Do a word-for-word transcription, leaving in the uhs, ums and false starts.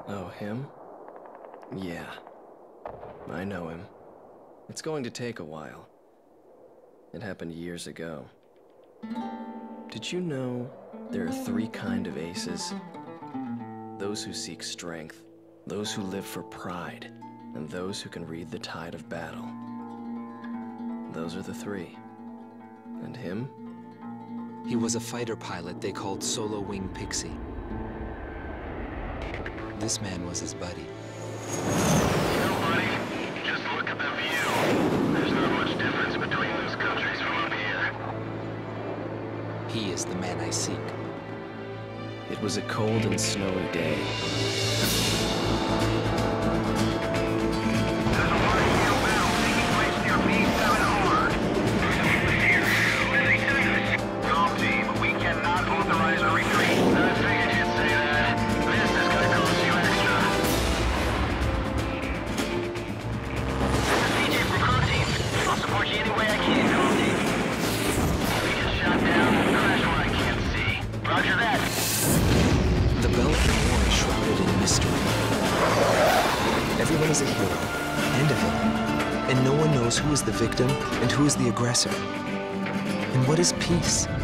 Oh, him? Yeah. I know him. It's going to take a while. It happened years ago. Did you know there are three kind of aces? Those who seek strength, those who live for pride, and those who can read the tide of battle. Those are the three. And him? He was a fighter pilot they called Solo Wing Pixie. This man was his buddy. You know, buddy, just look at the view. There's not much difference between those countries from up here. He is the man I seek. It was a cold and snowy day. There's a large-scale battle taking place near B seven R. What did they say to us? Calm team, we cannot authorize a retreat. I figured you'd say that. This is gonna cost you extra. This is C J from Calm team. I'll support you any way I can, Calm team. We get shot down, crash where I can't see. Roger that. The Belkan War is shrouded in mystery. Everyone is a hero and a villain, and no one knows who is the victim and who is the aggressor. And what is peace?